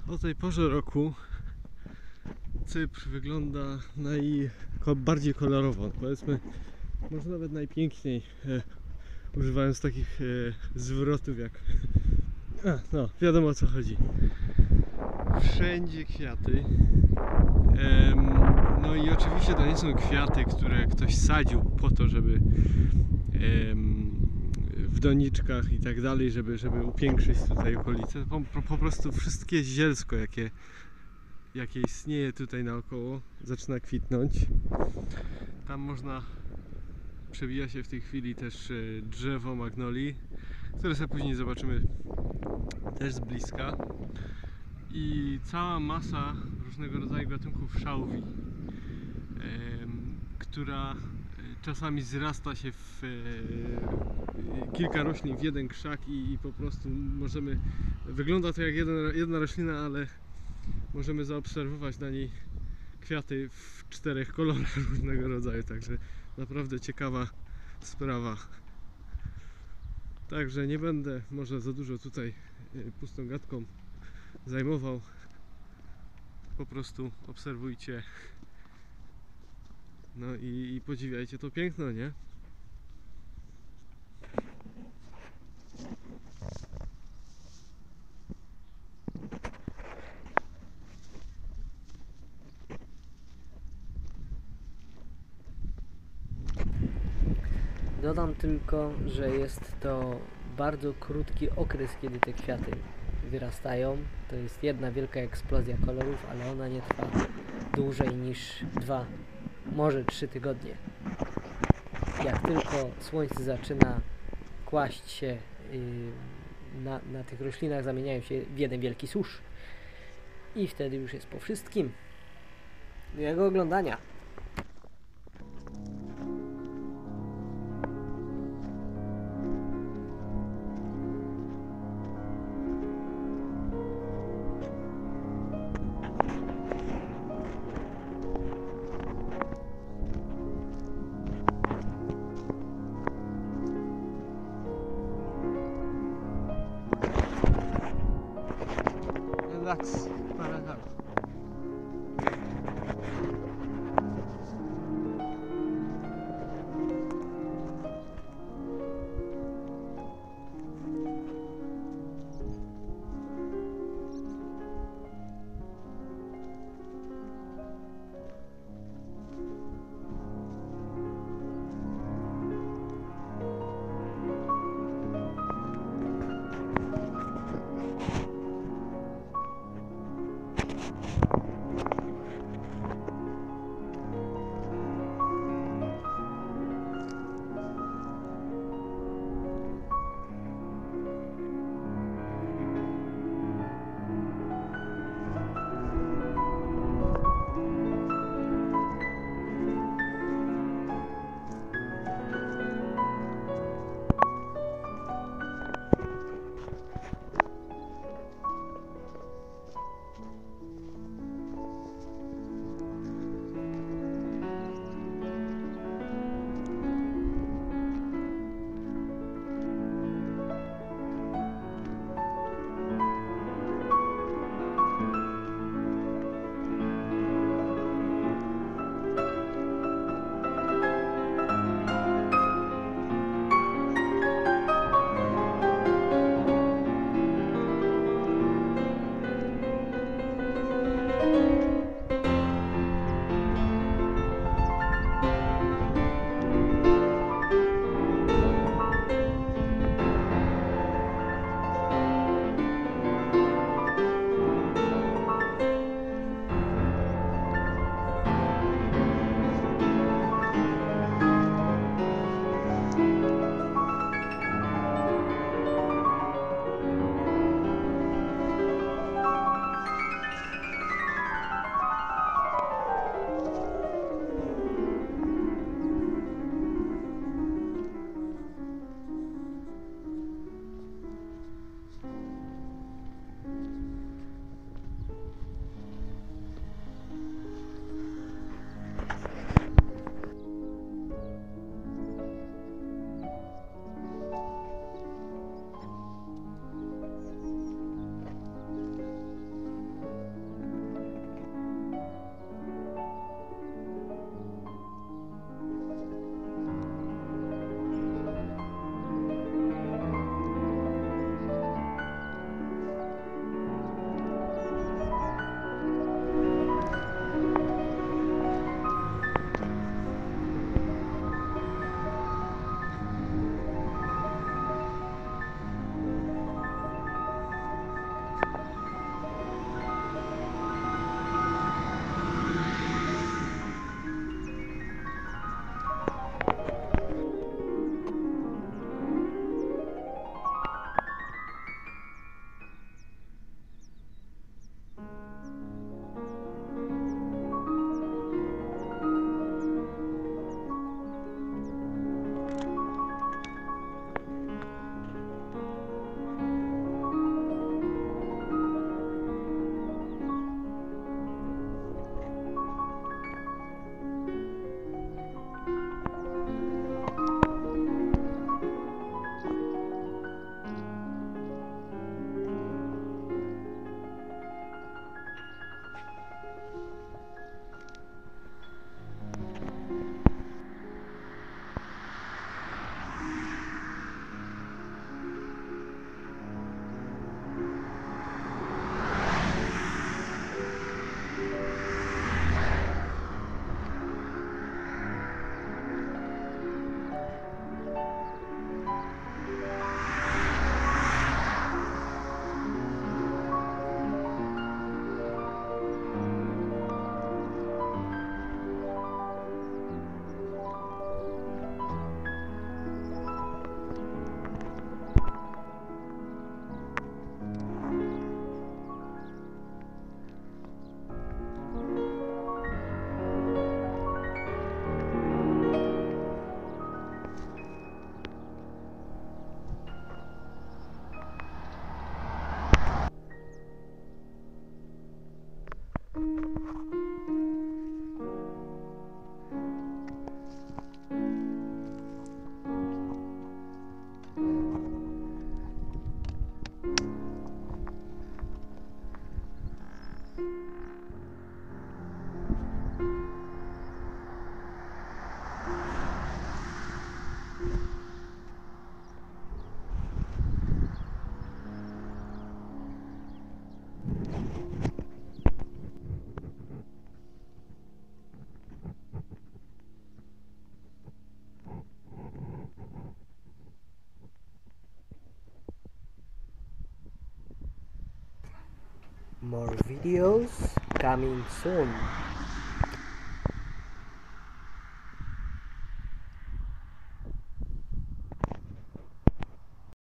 O tej porze roku Cypr wygląda bardziej kolorowo, powiedzmy, może nawet najpiękniej, używając takich zwrotów jak... no, wiadomo o co chodzi. Wszędzie kwiaty. No i oczywiście to nie są kwiaty, które ktoś sadził po to, żeby w doniczkach i tak dalej, żeby upiększyć tutaj okolice. Po prostu wszystkie zielsko, jakie istnieje tutaj naokoło, zaczyna kwitnąć. Tam przebija się w tej chwili też drzewo magnolii, które sobie później zobaczymy też z bliska. I cała masa różnego rodzaju gatunków szałwi, która czasami zrasta się w kilka roślin w jeden krzak i po prostu wygląda to jak jedna roślina, ale możemy zaobserwować na niej kwiaty w 4 kolorach różnego rodzaju, także naprawdę ciekawa sprawa. Także nie będę może za dużo tutaj pustą gadką zajmował. Po prostu obserwujcie, no i podziwiajcie to piękno, nie? Dodam tylko, że jest to bardzo krótki okres, kiedy te kwiaty wyrastają. To jest jedna wielka eksplozja kolorów, ale ona nie trwa dłużej niż 2, może 3 tygodnie. Jak tylko słońce zaczyna kłaść się na tych roślinach, zamieniają się w jeden wielki susz. I wtedy już jest po wszystkim. Miłego oglądania. Relax, para acá. More videos coming soon.